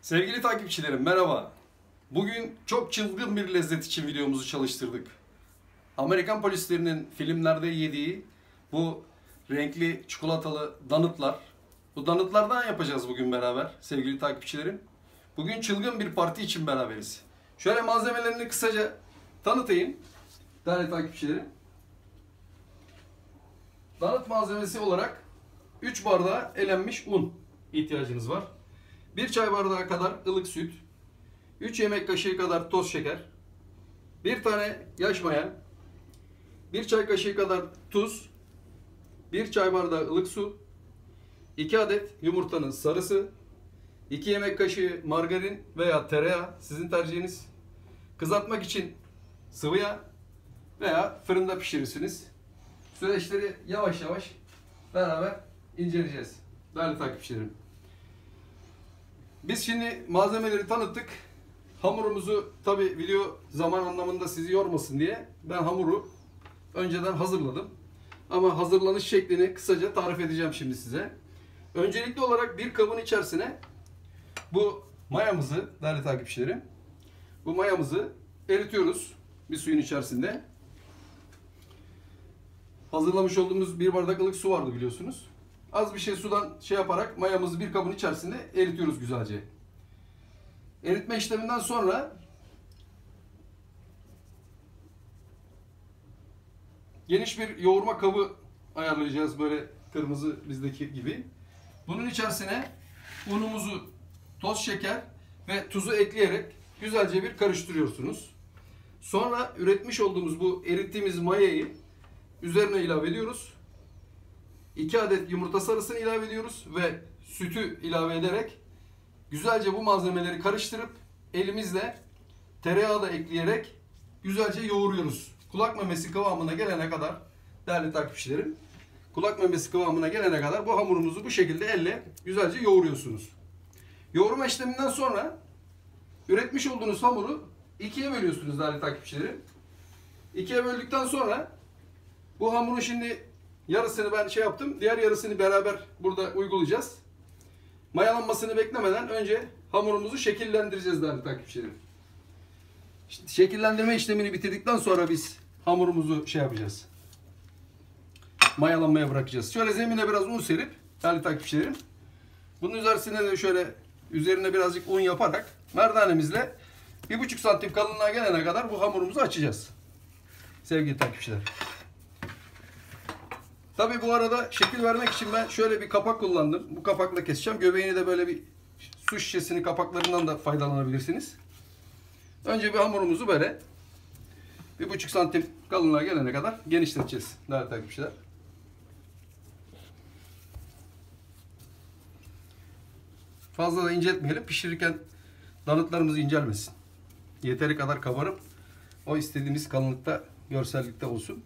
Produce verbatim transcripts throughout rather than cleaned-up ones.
Sevgili takipçilerim merhaba. Bugün çok çılgın bir lezzet için videomuzu çalıştırdık. Amerikan polislerinin filmlerde yediği bu renkli çikolatalı donutlar. Bu donutlardan yapacağız bugün beraber sevgili takipçilerim. Bugün çılgın bir parti için beraberiz. Şöyle malzemelerini kısaca tanıtayım değerli takipçilerim. Donut malzemesi olarak üç bardağı elenmiş un ihtiyacınız var. bir çay bardağı kadar ılık süt, üç yemek kaşığı kadar toz şeker, bir tane yaş maya, bir çay kaşığı kadar tuz, bir çay bardağı ılık su, iki adet yumurtanın sarısı, iki yemek kaşığı margarin veya tereyağı sizin tercihiniz, kızartmak için sıvı yağ veya fırında pişirirsiniz. Süreçleri yavaş yavaş beraber inceleyeceğiz değerli takipçilerim. Biz şimdi malzemeleri tanıttık. Hamurumuzu tabi video zaman anlamında sizi yormasın diye ben hamuru önceden hazırladım. Ama hazırlanış şeklini kısaca tarif edeceğim şimdi size. Öncelikli olarak bir kabın içerisine bu mayamızı değerli takipçilerim, bu mayamızı eritiyoruz bir suyun içerisinde. Hazırlamış olduğumuz bir bardak ılık su vardı biliyorsunuz. Az bir şey sudan şey yaparak mayamızı bir kabın içerisinde eritiyoruz güzelce. Eritme işleminden sonra geniş bir yoğurma kabı ayarlayacağız böyle kırmızı bizdeki gibi. Bunun içerisine unumuzu, toz şeker ve tuzu ekleyerek güzelce bir karıştırıyorsunuz. Sonra üretmiş olduğumuz bu erittiğimiz mayayı üzerine ilave ediyoruz. iki adet yumurta sarısını ilave ediyoruz ve sütü ilave ederek güzelce bu malzemeleri karıştırıp elimizle tereyağı da ekleyerek güzelce yoğuruyoruz. Kulak memesi kıvamına gelene kadar değerli takipçilerim, kulak memesi kıvamına gelene kadar bu hamurumuzu bu şekilde elle güzelce yoğuruyorsunuz. Yoğurma işleminden sonra üretmiş olduğunuz hamuru ikiye bölüyorsunuz değerli takipçilerim. İkiye böldükten sonra bu hamurun şimdi yarısını ben şey yaptım. Diğer yarısını beraber burada uygulayacağız. Mayalanmasını beklemeden önce hamurumuzu şekillendireceğiz değerli takipçilerim. İşte şekillendirme işlemini bitirdikten sonra biz hamurumuzu şey yapacağız. Mayalanmaya bırakacağız. Şöyle zemine biraz un serip değerli takipçilerim, bunun üzerine de şöyle üzerine birazcık un yaparak merdanemizle bir buçuk santim kalınlığa gelene kadar bu hamurumuzu açacağız. Sevgili takipçiler. Tabi bu arada şekil vermek için ben şöyle bir kapak kullandım. Bu kapakla keseceğim. Göbeğini de böyle bir su şişesinin kapaklarından da faydalanabilirsiniz. Önce bir hamurumuzu böyle bir buçuk santim kalınlığa gelene kadar genişleteceğiz değerli takipçiler. Fazla da inceltmeyelim. Pişirirken donutlarımız incelmesin. Yeteri kadar kabarıp o istediğimiz kalınlıkta, görsellikte olsun.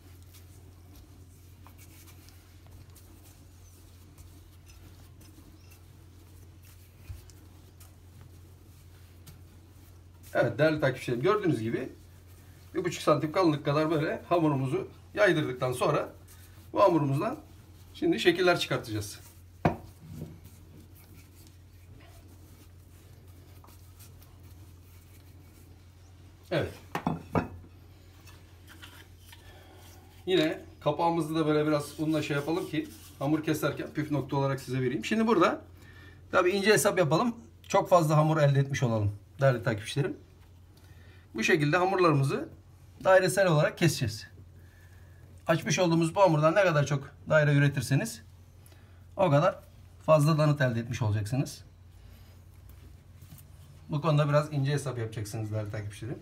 Evet değerli takipçilerim, gördüğünüz gibi bir buçuk santim kalınlık kadar böyle hamurumuzu yaydırdıktan sonra bu hamurumuzdan şimdi şekiller çıkartacağız. Evet. Yine kapağımızı da böyle biraz unla şey yapalım ki hamur keserken püf nokta olarak size vereyim. Şimdi burada tabii ince hesap yapalım. Çok fazla hamur elde etmiş olalım değerli takipçilerim. Bu şekilde hamurlarımızı dairesel olarak keseceğiz. Açmış olduğumuz bu hamurdan ne kadar çok daire üretirseniz o kadar fazla donut elde etmiş olacaksınız. Bu konuda biraz ince hesap yapacaksınız değerli takipçilerim.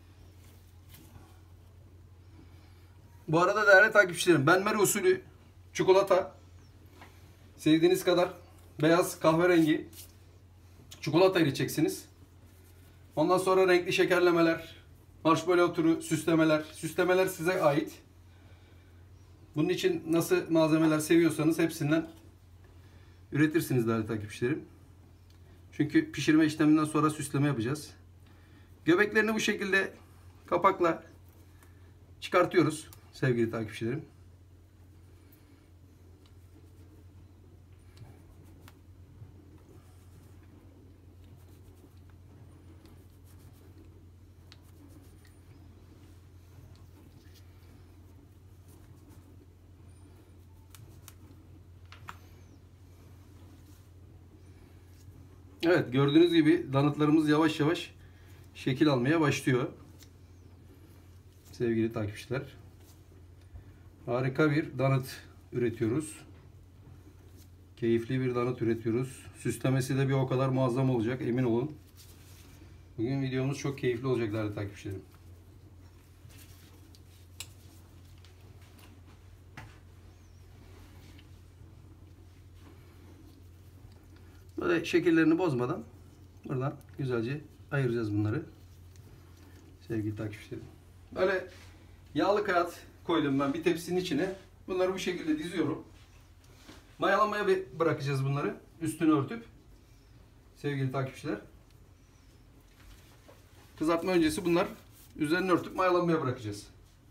Bu arada değerli takipçilerim, benmari usulü çikolata, sevdiğiniz kadar beyaz kahverengi çikolata eriteceksiniz. Ondan sonra renkli şekerlemeler, marshmallow türü süslemeler. Süslemeler size ait. Bunun için nasıl malzemeler seviyorsanız hepsinden üretirsiniz değerli takipçilerim. Çünkü pişirme işleminden sonra süsleme yapacağız. Göbeklerini bu şekilde kapakla çıkartıyoruz sevgili takipçilerim. Evet, gördüğünüz gibi donutlarımız yavaş yavaş şekil almaya başlıyor. Sevgili takipçiler. Harika bir donut üretiyoruz. Keyifli bir donut üretiyoruz. Süslemesi de bir o kadar muazzam olacak, emin olun. Bugün videomuz çok keyifli olacak değerli takipçilerim. Böyle şekillerini bozmadan buradan güzelce ayıracağız bunları. Sevgili takipçilerim. Böyle yağlı kağıt koydum ben bir tepsinin içine. Bunları bu şekilde diziyorum. Mayalamaya bırakacağız bunları. Üstünü örtüp. Sevgili takipçiler. Kızartma öncesi bunlar üzerini örtüp mayalanmaya bırakacağız.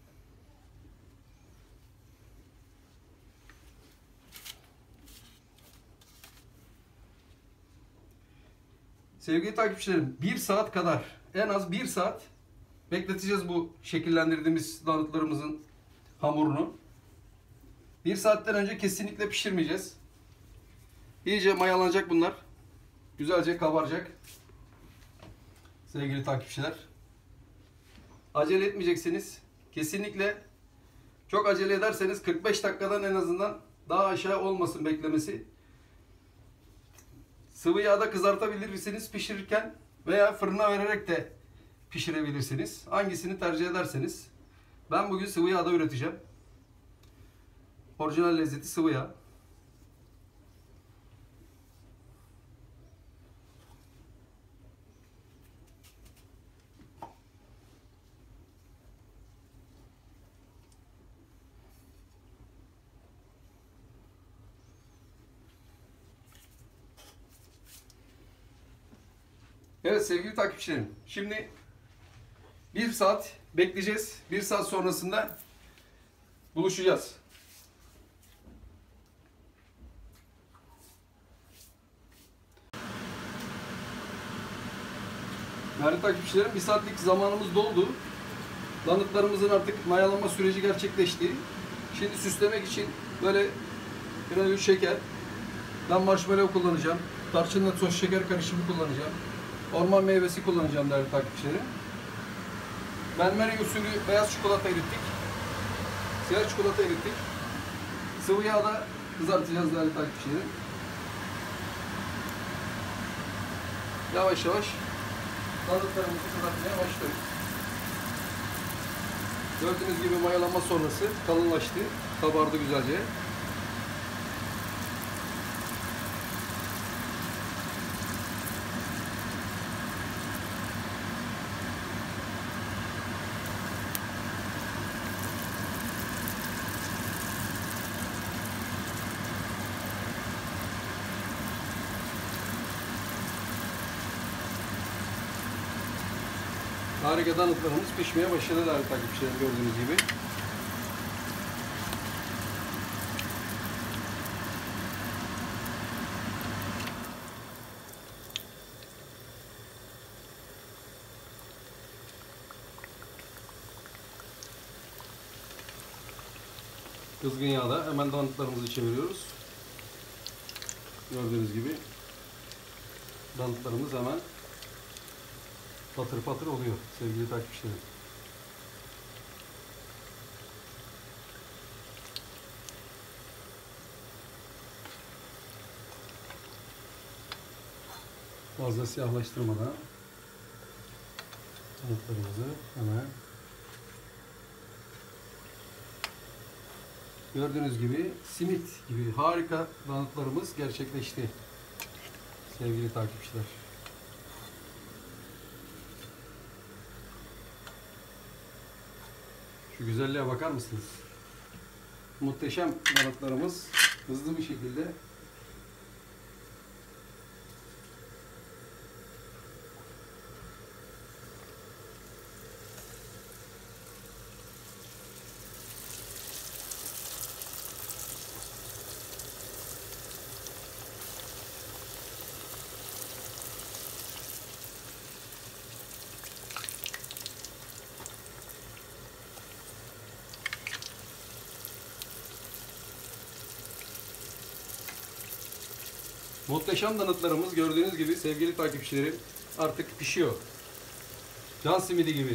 Sevgili takipçilerim, bir saat kadar, en az bir saat bekleteceğiz bu şekillendirdiğimiz donutlarımızın hamurunu. Bir saatten önce kesinlikle pişirmeyeceğiz. İyice mayalanacak bunlar. Güzelce kabaracak. Sevgili takipçiler. Acele etmeyeceksiniz. Kesinlikle çok acele ederseniz kırk beş dakikadan en azından daha aşağı olmasın beklemesi. Sıvı yağda kızartabilirsiniz pişirirken veya fırına vererek de pişirebilirsiniz. Hangisini tercih ederseniz. Ben bugün sıvı yağda üreteceğim. Orijinal lezzeti sıvı yağ. Evet sevgili takipçilerim. Şimdi bir saat bekleyeceğiz. Bir saat sonrasında buluşacağız. Değerli takipçilerim, bir saatlik zamanımız doldu. Donutlarımızın artık mayalanma süreci gerçekleşti. Şimdi süslemek için böyle granül şeker, ben marshmallow kullanacağım. Tarçınla toz şeker karışımı kullanacağım. Orman meyvesi kullanacağım değerli takipçilerim. Benmari usulü beyaz çikolata erittik. Siyah çikolata erittik. Sıvı yağda kızartacağız değerli takipçilerim. Yavaş yavaş donutlarımızı kızartmaya başlıyoruz. Gördüğünüz gibi mayalanma sonrası kalınlaştı. Kabardı güzelce. Harika donutlarımız pişmeye başladı değerli takipçilerim, gördüğünüz gibi. Kızgın yağda hemen donutlarımızı çeviriyoruz. Gördüğünüz gibi donutlarımız hemen patır patır oluyor sevgili takipçilerim. Fazla siyahlaştırmadan donutlarımızı hemen Gördüğünüz gibi simit gibi harika donutlarımız gerçekleşti. Sevgili takipçiler. Şu güzelliğe bakar mısınız? Muhteşem donutlarımız hızlı bir şekilde muhteşem donutlarımız gördüğünüz gibi sevgili takipçilerim artık pişiyor. Can simidi gibi.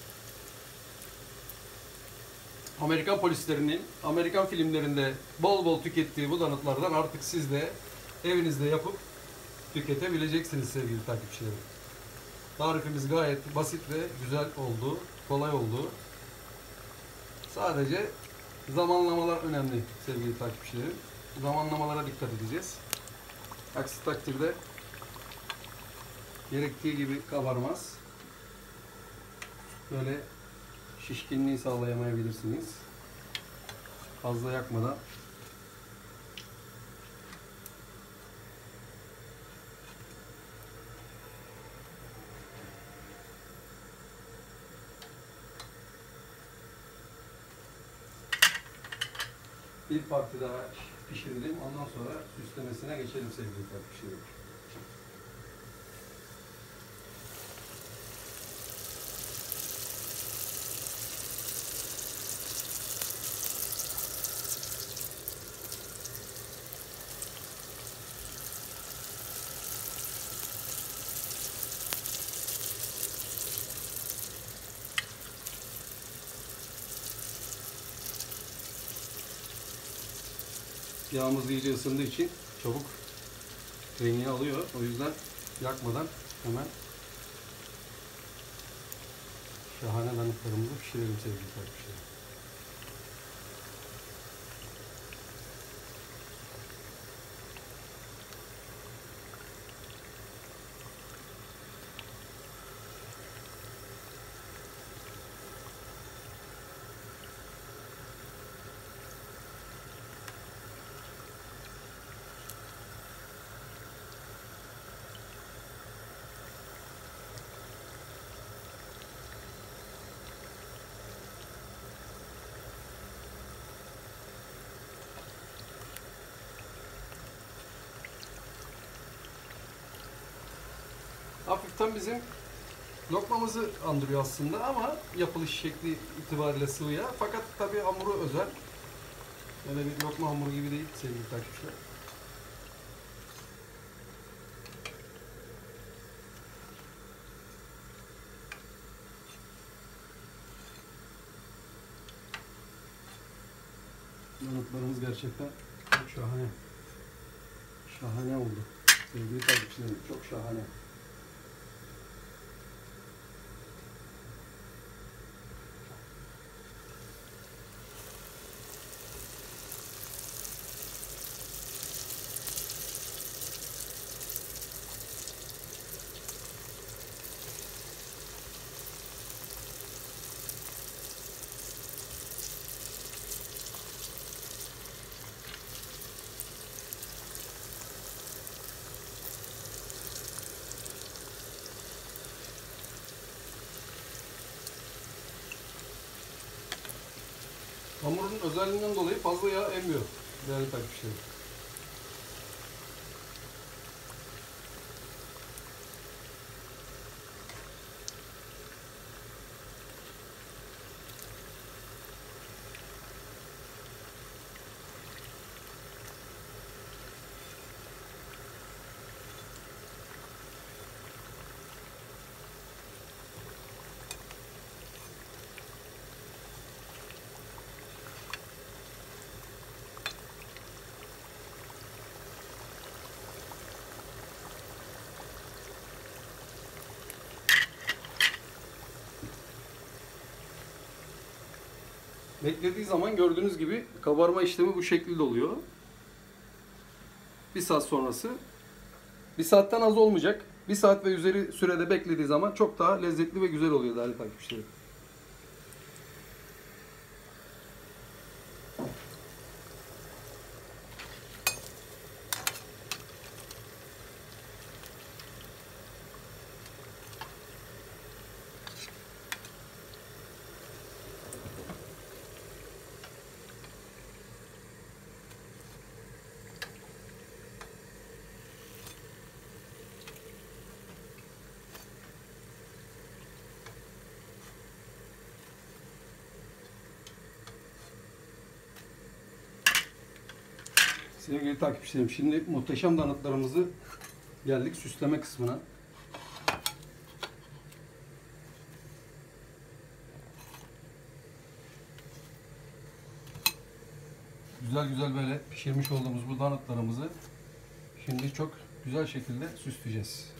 Amerikan polislerinin Amerikan filmlerinde bol bol tükettiği bu donutlardan artık siz de evinizde yapıp tüketebileceksiniz sevgili takipçilerim. Tarifimiz gayet basit ve güzel oldu, kolay oldu. Sadece zamanlamalar önemli sevgili takipçilerim. Zamanlamalara dikkat edeceğiz. Aksi takdirde gerektiği gibi kabarmaz. Böyle şişkinliği sağlayamayabilirsiniz. Fazla yakmadan bir parti daha pişirelim. Ondan sonra süslemesine geçelim sevgili takipçilerim. Yağımız iyice ısındığı için çabuk rengini alıyor. O yüzden yakmadan hemen şahane donutlarımızı pişirelim sevgili takipçilerim. Hafiften bizim lokmamızı andırıyor aslında ama yapılış şekli itibariyle sıvı yağ. Fakat tabi hamuru özel. Öyle bir lokma hamuru gibi değil sevgili takipçiler. Donutlarımız gerçekten çok şahane. Şahane oldu. Sevgili takipçilerim, çok şahane. Hamurun özelliğinden dolayı fazla yağ emmiyor değerli takipçilerim. Beklediği zaman gördüğünüz gibi kabarma işlemi bu şekilde oluyor. Bir saat sonrası. Bir saatten az olmayacak. Bir saat ve üzeri sürede beklediği zaman çok daha lezzetli ve güzel oluyor değerli takipçilerim. Sevgili takipçilerim, şimdi muhteşem donatlarımızı geldik süsleme kısmına. Güzel güzel böyle pişirmiş olduğumuz bu donatlarımızı şimdi çok güzel şekilde süsleyeceğiz.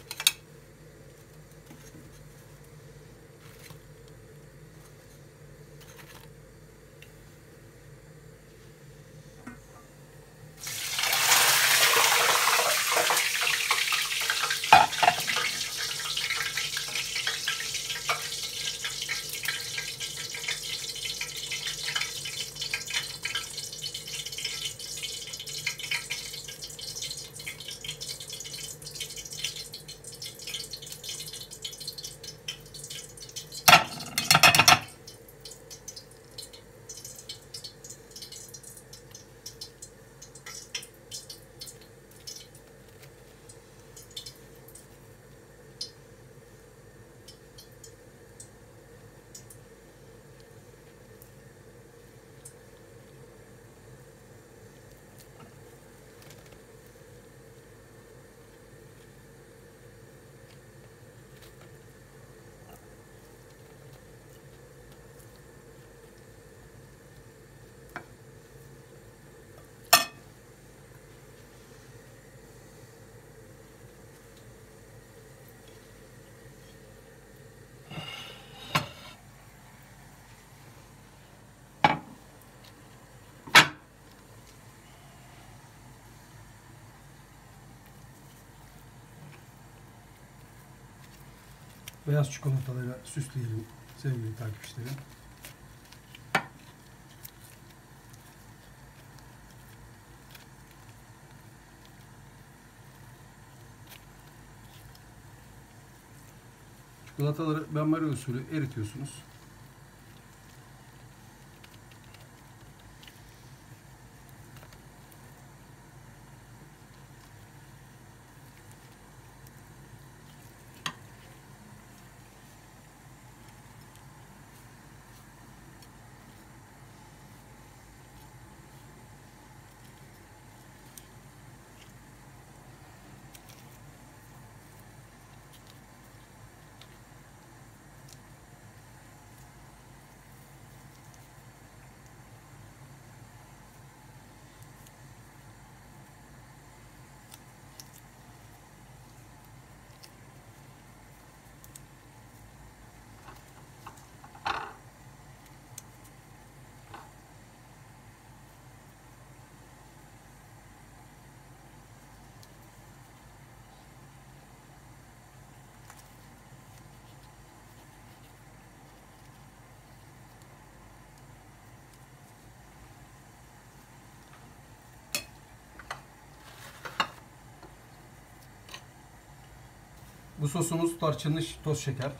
Beyaz çikolatalarıyla süsleyelim sevgili takipçilerim. Çikolataları benmari usulü eritiyorsunuz. Bu sosumuz tarçınlı toz şeker.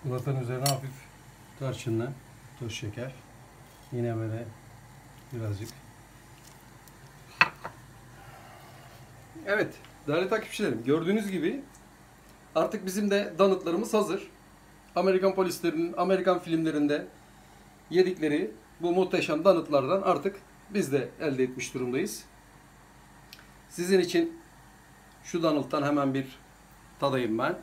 Çikolatanın üzerine hafif tarçınla toz şeker. Yine böyle birazcık. Evet, değerli takipçilerim, gördüğünüz gibi artık bizim de donutlarımız hazır. Amerikan polislerinin, Amerikan filmlerinde yedikleri bu muhteşem donutlardan artık biz de elde etmiş durumdayız. Sizin için şu donuttan hemen bir tadayım ben.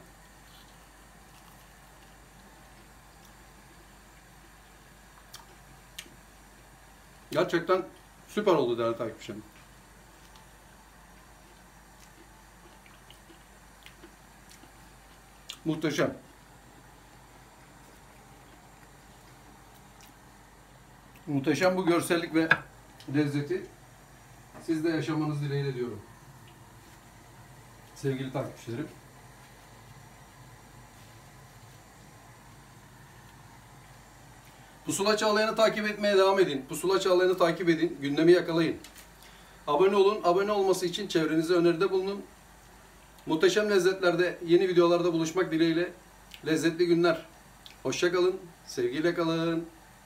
Gerçekten süper oldu değerli takipçilerim. Muhteşem. Muhteşem bu görsellik ve lezzeti siz de yaşamanız dileğiyle diyorum. Sevgili takipçilerim. Pusula Çağlayan'ı takip etmeye devam edin. Pusula Çağlayan'ı takip edin. Gündemi yakalayın. Abone olun. Abone olması için çevrenize öneride bulunun. Muhteşem lezzetlerde, yeni videolarda buluşmak dileğiyle. Lezzetli günler. Hoşça kalın. Sevgiyle kalın.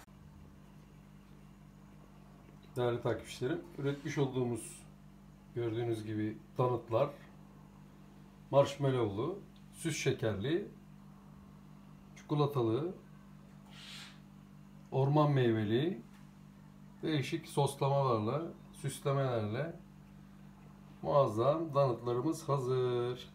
Değerli takipçilerim, üretmiş olduğumuz gördüğünüz gibi donutlar marshmallowlu, süs şekerli, çikolatalı, orman meyveli, değişik soslamalarla, süslemelerle muazzam donutlarımız hazır.